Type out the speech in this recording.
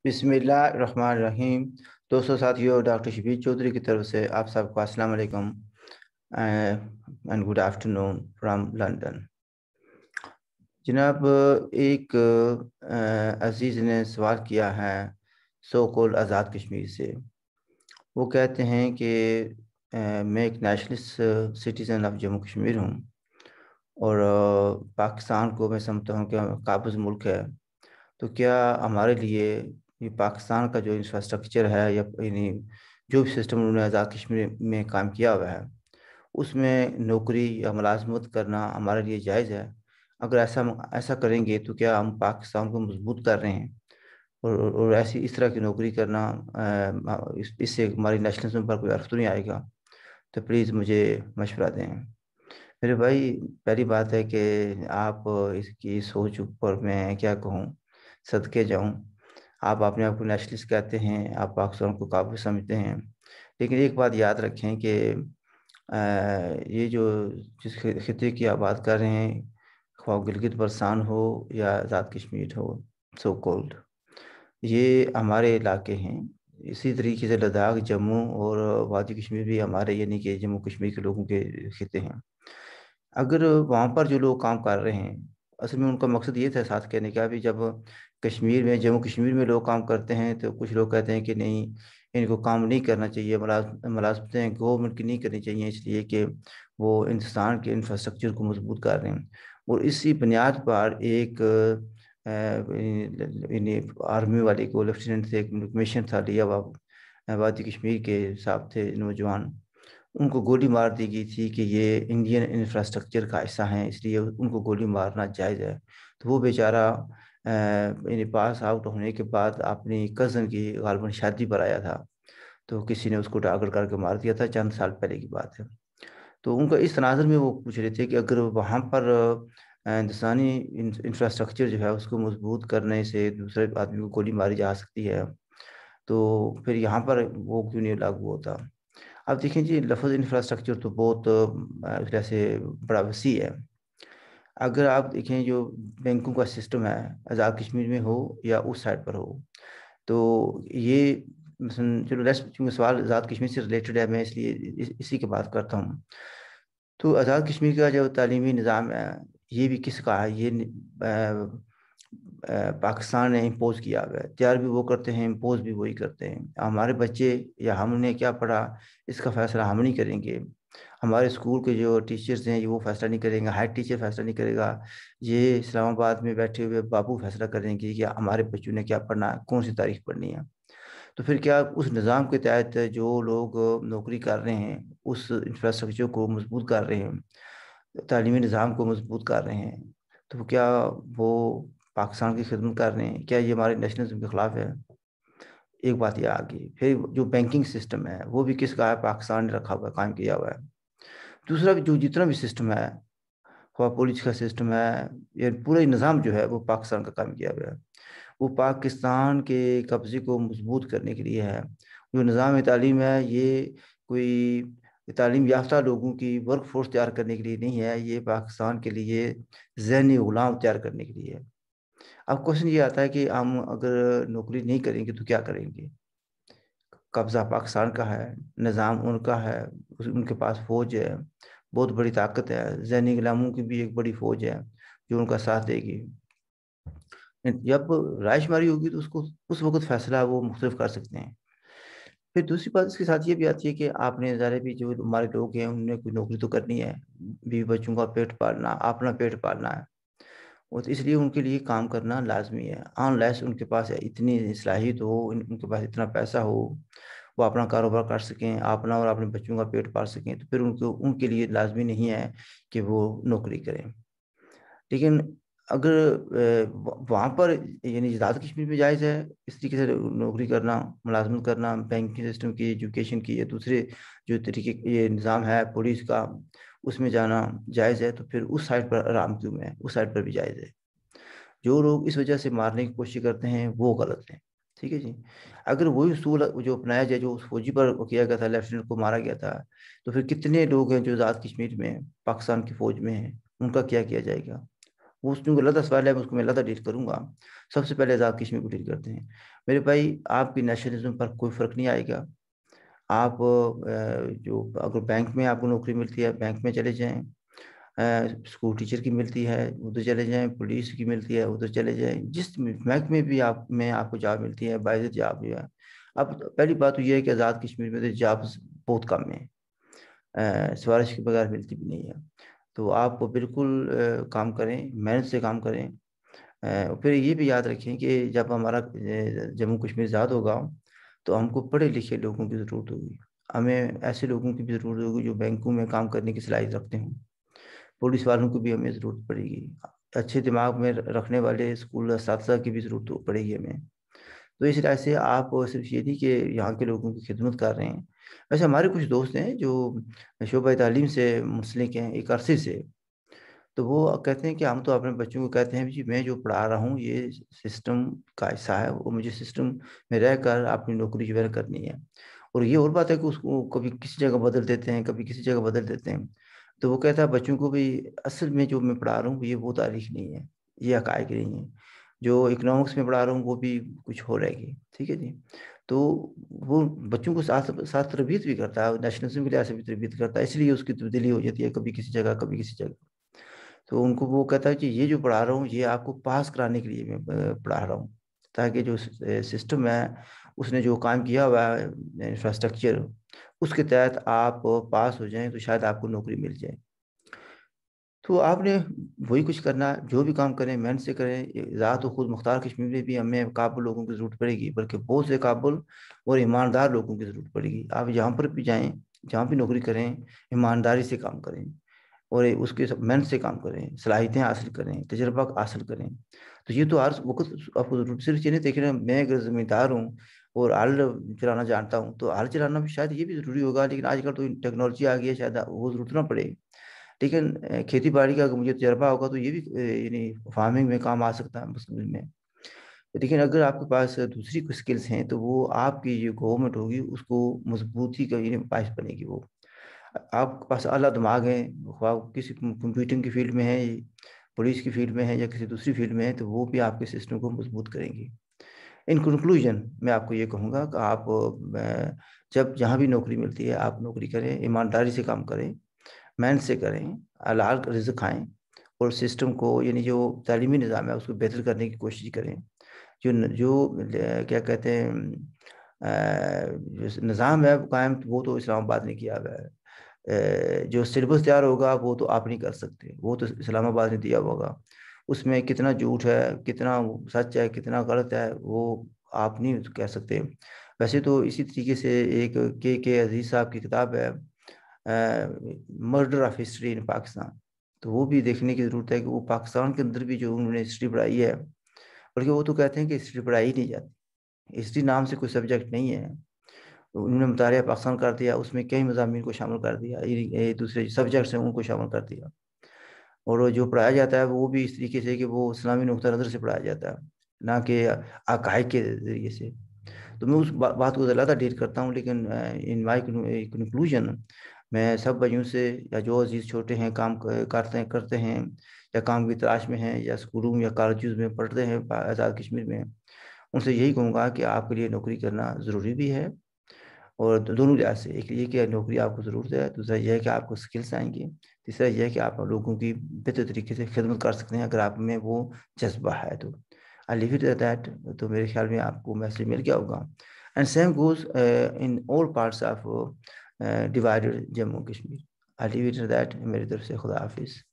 بسم اللہ الرحمن الرحیم۔ دوستوں ساتھیوں، ڈاکٹر شبیر چودھری کی طرف سے آپ سب کو السلام علیکم and good afternoon from London. جناب، ایک عزیز نے سوال کیا ہے سو کول آزاد کشمیر سے۔ وہ کہتے ہیں کہ میں ایک nationalist citizen of Jammu Kashmir ہوں، اور پاکستان کو میں سمجھتا ہوں کہ قابض ملک ہے، تو کیا ہمارے لیے یہ پاکستان کا جو انفراسٹرکچر ہے یا یعنی جو بھی سسٹم انہوں نے آزاد کشمیر میں کام کیا ہوا ہے، اس میں نوکری یا ملازمت کرنا ہمارے لیے جائز ہے؟ اگر ایسا کریں گے تو کیا ہم پاکستان کو مضبوط کر رہے ہیں؟ اور ایسی اس طرح کی نوکری کرنا اس سے ہماری نیشنلزم پر کوئی عرف تو نہیں آئے گا؟ تو پلیز مجھے مشورہ دیں میرے بھائی۔ پہلی بات ہے کہ آپ اس کی سوچ پر میں کیا کہوں، صدقے جاؤں۔ آپ اپنے آپ کو نیشنلسٹ کہتے ہیں، آپ پاکستان کو قابل سمجھتے ہیں، لیکن ایک بات یاد رکھیں کہ یہ جس خطے کی آپ بات کر رہے ہیں، خواہ گلگت بلتستان ہو یا آزاد کشمیر ہو سو کولڈ، یہ ہمارے علاقے ہیں۔ اسی طریقے سے لداخ، جموں اور وادی کشمیر بھی ہمارے یعنی کہ جموں کشمیر کے لوگوں کے خطے ہیں۔ اگر وہاں پر جو لوگ کام کر رہے ہیں، اصل میں ان کا مقصد یہ تھا ساتھ کہنے کا بھی، جب کشمیر میں جموں کشمیر میں لوگ کام کرتے ہیں تو کچھ لوگ کہتے ہیں کہ نہیں، ان کو کام نہیں کرنا چاہیے، ملازمتیں گورنمنٹ کی نہیں کرنی چاہیے، اس لیے کہ وہ ہندوستان کے انفراسٹرکچر کو مضبوط کر رہے ہیں۔ اور اسی بنیاد پر ایک آرمی والے کو لیفٹیننٹ سے ایک کمیشن تھا لیا ہوا، وادی کشمیر کے صاحب تھے نوجوان، ان کو گولی مار دی گئی تھی کہ یہ انڈین انفراسٹرکچر کا حصہ ہیں، اس لیے ان کو گولی مارنا جائز ہے۔ تو وہ بیچارہ پاس آؤٹ ہونے کے بعد اپنی کزن کی غالباً شادی پر آیا تھا، تو کسی نے اس کو ٹارگٹ کر کے مار دیا تھا، چند سال پہلے کی بات ہے۔ تو ان کا اس تناظر میں وہ پوچھ رہے تھے کہ اگر وہاں پر ہندوستانی انفراسٹرکچر جو ہے اس کو مضبوط کرنے سے دوسرے آدمی کو گولی ماری جا سکتی ہے، تو پھر یہاں پر وہ کیوں نہیں لاگو ہوتا؟ اب دیکھیں جی، لفظ انفراسٹرکچر تو بہت ویسے بڑا وسیع ہے۔ اگر آپ دیکھیں جو بینکوں کا سسٹم ہے، آزاد کشمیر میں ہو یا اس سائڈ پر ہو، تو یہ مثلاً چلو چونکہ سوال آزاد کشمیر سے ریلیٹڈ ہے، میں اس لیے اسی کی بات کرتا ہوں۔ تو آزاد کشمیر کا جو تعلیمی نظام ہے، یہ بھی کس کا ہے؟ یہ پاکستان نے امپوز کیا ہوا ہے۔ تیار بھی وہ کرتے ہیں، امپوز بھی وہی کرتے ہیں۔ ہمارے بچے یا ہم نے کیا پڑھا، اس کا فیصلہ ہم نہیں کریں گے۔ ہمارے اسکول کے جو ٹیچرز ہیں، یہ وہ فیصلہ نہیں کریں گا، ہیڈ ٹیچر فیصلہ نہیں کرے گا، یہ اسلام آباد میں بیٹھے ہوئے بابو فیصلہ کریں گے کہ ہمارے بچوں نے کیا پڑھنا ہے، کون سی تاریخ پڑھنی ہے۔ تو پھر کیا اس نظام کے تحت جو لوگ نوکری کر رہے ہیں، اس انفراسٹرکچر کو مضبوط کر رہے ہیں، تعلیمی نظام کو مضبوط کر رہے ہیں، تو کیا وہ پاکستان کی خدمت کر رہے ہیں؟ کیا یہ ہمارے نیشنلزم کے خلاف ہے؟ ایک بات یہ آگئی۔ پھر جو بینکنگ سسٹم ہے، وہ بھی کس کا ہے؟ پاکستان نے رکھا ہوا ہے، قائم کیا ہوا ہے۔ دوسرا بھی جو جتنا بھی سسٹم ہے، خواہ پولیس کا سسٹم ہے، یہ پورا نظام جو ہے وہ پاکستان کا قائم کیا ہوا ہے۔ وہ پاکستان کے قبضے کو مضبوط کرنے کے لیے ہے۔ جو نظام تعلیم ہے، یہ کوئی تعلیم یافتہ لوگوں کی ورک فورس تیار کرنے کے لیے نہیں ہے، یہ پاکستان کے لیے ذہنی غلام تیار کرنے کے لیے ہے۔ اب کوشچن یہ آتا ہے کہ ہم اگر نوکری نہیں کریں گے تو کیا کریں گے؟ قبضہ پاکستان کا ہے، نظام ان کا ہے، ان کے پاس فوج ہے، بہت بڑی طاقت ہے، ذہنی غلاموں کی بھی ایک بڑی فوج ہے جو ان کا ساتھ دے گی۔ جب رائے شماری ہوگی تو اس وقت فیصلہ وہ مختلف کر سکتے ہیں۔ پھر دوسری بات اس کے ساتھ یہ بھی آتی ہے کہ آپ نے ظاہر بھی جو ہمارے لوگ ہیں، انہوں نے کوئی نوکری تو کرنی ہے، بیوی بچوں کا پیٹ پالنا، اپنا پیٹ پالنا ہے، اور اس لیے ان کے لیے کام کرنا لازمی ہے۔ انلیس ان کے پاس اتنی صلاحیت ہو، ان کے پاس اتنا پیسہ ہو، وہ اپنا کاروبار کر سکیں، اپنا اور اپنے بچوں کا پیٹ پال سکیں، تو پھر ان کے لیے لازمی نہیں ہے کہ وہ نوکری کریں۔ لیکن اگر وہاں پر یعنی آزاد کشمیر میں جائز ہے اس طریقے سے نوکری کرنا، ملازمت کرنا، بینکنگ سسٹم کی، ایجوکیشن کی، یا دوسرے جو طریقے یہ نظام ہے پولیس کا، اس میں جانا جائز ہے، تو پھر اس سائڈ پر آرام کیوں ہے؟ اس سائڈ پر بھی جائز ہے۔ جو لوگ اس وجہ سے مارنے کی کوشش کرتے ہیں وہ غلط ہیں، ٹھیک ہے جی۔ اگر وہی اصول جو اپنایا جائے جو اس فوجی پر کیا گیا تھا، لیفٹیننٹ کو مارا گیا تھا، تو پھر کتنے لوگ ہیں جو آزاد کشمیر میں پاکستان کی فوج میں ہیں، ان کا کیا کیا جائے گا؟ وہ اس کو علیحدہ سوال ہے، اس کو میں علیحدہ ڈیل کروں گا. سب سے پہلے آزاد کشمیر کو ڈیل کرتے ہیں. میرے بھائی آپ کی نیشنلزم پر کوئی فرق نہیں آئے گا. آپ جو اگر بینک میں آپ کو نوکری ملتی ہے بینک میں چلے جائیں، اسکول ٹیچر کی ملتی ہے ادھر چلے جائیں، پولیس کی ملتی ہے ادھر چلے جائیں، جس بینک میں بھی آپ کو جاب ملتی ہے باعزت جاب بھی ہے. اب پہلی بات تو یہ ہے کہ آزاد کشمیر میں تو جابس بہت کم ہیں، سفارش کے بغیر ملتی بھی نہیں ہے. تو آپ بالکل کام کریں، محنت سے کام کریں. پھر یہ بھی یاد رکھیں کہ جب ہمارا جموں کشمیر آزاد ہوگا تو ہم کو پڑھے لکھے لوگوں کی ضرورت ہوگی. ہمیں ایسے لوگوں کی بھی ضرورت ہوگی جو بینکوں میں کام کرنے کی صلاحیت رکھتے ہوں. پولیس والوں کو بھی ہمیں ضرورت پڑے گی. اچھے دماغ میں رکھنے والے اسکول اساتذہ کی بھی ضرورت پڑے گی ہمیں. تو اس طرح سے آپ صرف یہ نہیں کہ یہاں کے لوگوں کی خدمت کر رہے ہیں. ویسے ہمارے کچھ دوست ہیں جو شعبہ تعلیم سے منسلک ہیں ایک عرصے سے، تو وہ کہتے ہیں کہ ہم تو اپنے بچوں کو کہتے ہیں جی میں جو پڑھا رہا ہوں یہ سسٹم کا حصہ ہے، وہ مجھے سسٹم میں رہ کر اپنی نوکری جو ہے کرنی ہے. اور یہ اور بات ہے کہ اس کو کبھی کسی جگہ بدل دیتے ہیں، کبھی کسی جگہ بدل دیتے ہیں. تو وہ کہتا ہے بچوں کو بھی اصل میں جو میں پڑھا رہا ہوں یہ وہ تاریخ نہیں ہے، یہ حقائق نہیں ہے. جو اکنامکس میں پڑھا رہا ہوں وہ بھی کچھ ہو رہے گی. ٹھیک ہے جی. تو وہ بچوں کو ساتھ ساتھ تربیت بھی کرتا ہے، نیشنلزم کے لحاظ سے بھی تربیت کرتا ہے، اس لیے اس کی تبدیلی ہو جاتی ہے کبھی کسی جگہ کبھی کسی جگہ. تو ان کو وہ کہتا ہے کہ یہ جو پڑھا رہا ہوں یہ آپ کو پاس کرانے کے لیے میں پڑھا رہا ہوں، تاکہ جو سسٹم ہے اس نے جو کام کیا ہوا ہے انفراسٹرکچر اس کے تحت آپ پاس ہو جائیں تو شاید آپ کو نوکری مل جائے. تو آپ نے وہی کچھ کرنا، جو بھی کام کریں محنت سے کریں. ذات و خود مختار کشمیر میں بھی ہمیں قابل لوگوں کی ضرورت پڑے گی، بلکہ بہت سے قابل اور ایماندار لوگوں کی ضرورت پڑے گی. آپ جہاں پر بھی جائیں، جہاں بھی نوکری کریں، ایمانداری سے کام کریں اور اس کے محنت سے کام کریں، صلاحیتیں حاصل کریں، تجربہ حاصل کریں. تو یہ تو ہر وقت آپ کو ضرورت صرف یہ نہیں دیکھ رہے ہیں میں اگر زمیندار ہوں اور ہل چلانا جانتا ہوں تو ہل چلانا بھی شاید یہ بھی ضروری ہوگا، لیکن آج کل تو ٹیکنالوجی آ گئی ہے شاید وہ ضرورت نہ پڑے. لیکن کھیتی باڑی کا اگر مجھے تجربہ ہوگا تو یہ بھی یعنی فارمنگ میں کام آ سکتا ہے مستقبل میں. لیکن اگر آپ کے پاس دوسری کچھ اسکلس ہیں تو وہ آپ کی جو گورنمنٹ ہوگی اس کو مضبوطی کا یعنی باعث بنے گی. وہ آپ کے پاس اعلیٰ دماغ ہیں، خواہ کسی کمپیوٹنگ کی فیلڈ میں ہے، پولیس کی فیلڈ میں ہے یا کسی دوسری فیلڈ میں ہے، تو وہ بھی آپ کے سسٹم کو مضبوط کریں گی. ان کنکلوژن میں آپ کو یہ کہوں گا کہ آپ جب جہاں بھی نوکری ملتی ہے آپ نوکری کریں، ایمانداری سے کام کریں، محنت سے کریں، حلال رزق کھائیں اور سسٹم کو یعنی جو تعلیمی نظام ہے اس کو بہتر کرنے کی کوشش کریں. جو کیا کہتے ہیں جو نظام ہے قائم وہ تو اسلام آباد نے کیا ہوا ہے. جو سلیبس تیار ہوگا وہ تو آپ نہیں کر سکتے، وہ تو اسلام آباد نے دیا ہوگا. اس میں کتنا جھوٹ ہے، کتنا سچ ہے، کتنا غلط ہے وہ آپ نہیں کہہ سکتے. ویسے تو اسی طریقے سے ایک کے عزیز صاحب کی کتاب ہے murder of history in Pakistan, تو وہ بھی دیکھنے کی ضرورت ہے کہ وہ پاکستان کے اندر بھی جو انہوں نے ہسٹری پڑھائی ہے، بلکہ وہ تو کہتے ہیں کہ ہسٹری پڑھائی نہیں جاتی، ہسٹری نام سے کوئی سبجیکٹ نہیں ہے. انہوں نے مطالعہ پاکستان کر دیا، اس میں کئی مضامین کو شامل کر دیا، دوسرے سبجیکٹس ہیں ان کو شامل کر دیا. اور جو پڑھایا جاتا ہے وہ بھی اس طریقے سے کہ وہ اسلامی نقطہ نظر سے پڑھایا جاتا ہے، نہ کہ عقائد کے ذریعے سے. تو میں اس بات کو زیادہ ڈیل کرتا ہوں، لیکن ان مائی کنکلوژن میں سب بھائیوں سے یا جو عزیز چھوٹے ہیں کام کرتے ہیں یا کام کی تلاش میں ہیں یا اسکولوں یا کالجز میں پڑھتے ہیں آزاد کشمیر میں، ان سے یہی کہوں گا کہ آپ کے لیے نوکری کرنا ضروری بھی ہے. اور دونوں لحاظ سے، ایک یہ کہ نوکری آپ کو ضرورت ہے، دوسرا یہ ہے کہ آپ کو اسکلس آئیں گی، تیسرا یہ ہے کہ آپ لوگوں کی بہتر طریقے سے خدمت کر سکتے ہیں اگر آپ میں وہ جذبہ ہے. تو I leave it at that. تو میرے خیال میں آپ کو میسج مل گیا ہوگا. And same goes in all parts of divided Jammu Kashmir. I leave it at that. میری طرف سے خدا حافظ.